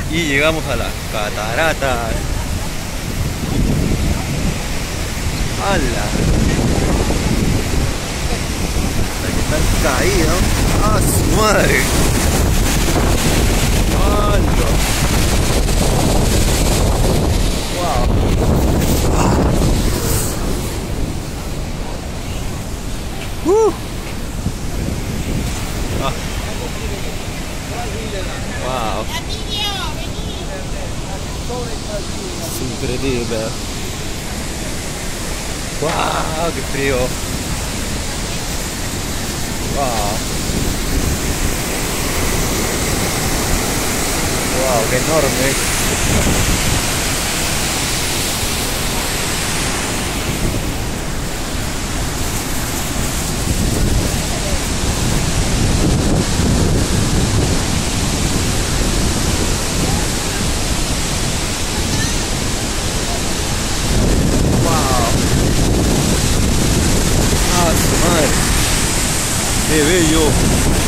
Y llegamos a las cataratas. ¡Hala! Que están caídas. ¡Ah, su madre! ¡Hala! ¡Wow! Ah. ¡Wow! Es increíble. ¡Wow! ¡Qué frío! ¡Wow! ¡Wow! ¡Qué enorme! ¡Ah, su madre! ¡Qué bello!